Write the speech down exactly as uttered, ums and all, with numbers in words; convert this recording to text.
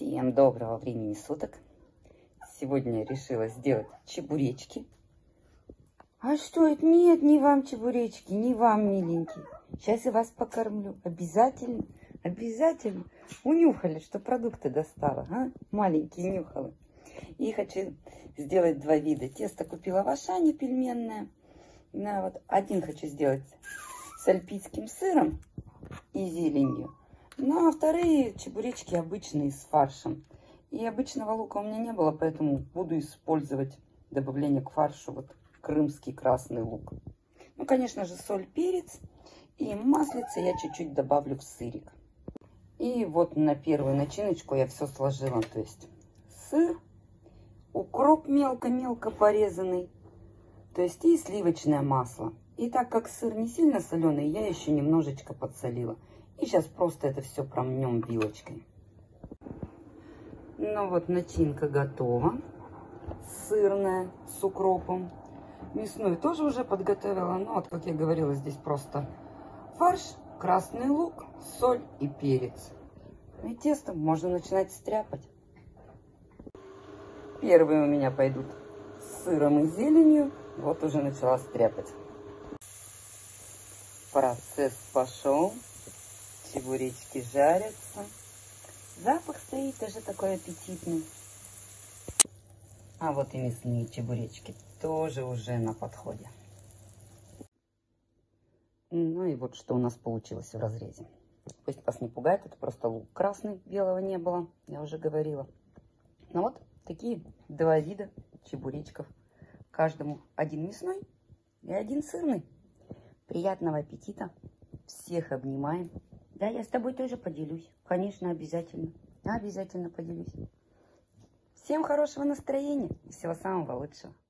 Всем доброго времени суток. Сегодня я решила сделать чебуречки. А что это? Нет, не вам чебуречки, не вам, миленький. Сейчас я вас покормлю. Обязательно, обязательно. Унюхали, что продукты достала, а? Маленькие нюхалы. И хочу сделать два вида. Тесто купила в Ашане пельменное. На, вот один хочу сделать с альпийским сыром и зеленью. Ну, а вторые чебуречки обычные с фаршем. И обычного лука у меня не было, поэтому буду использовать добавление к фаршу вот крымский красный лук. Ну, конечно же, соль, перец и маслица я чуть-чуть добавлю в сырик. И вот на первую начиночку я все сложила. То есть сыр, укроп мелко-мелко порезанный, то есть и сливочное масло. И так как сыр не сильно соленый, я еще немножечко подсолила. И сейчас просто это все промнем вилочкой. Ну вот начинка готова. Сырная с укропом. Мясную тоже уже подготовила. Но вот, как я говорила, здесь просто фарш, красный лук, соль и перец. И тесто можно начинать стряпать. Первые у меня пойдут с сыром и зеленью. Вот уже начала стряпать. Процесс пошел. Чебуречки жарятся. Запах стоит тоже такой аппетитный. А вот и мясные чебуречки тоже уже на подходе. Ну и вот что у нас получилось в разрезе. Пусть вас не пугает, это просто лук красный, белого не было, я уже говорила. Ну вот такие два вида чебуречков. Каждому один мясной и один сырный. Приятного аппетита. Всех обнимаем. Да, я с тобой тоже поделюсь. Конечно, обязательно. Обязательно поделюсь. Всем хорошего настроения и всего самого лучшего.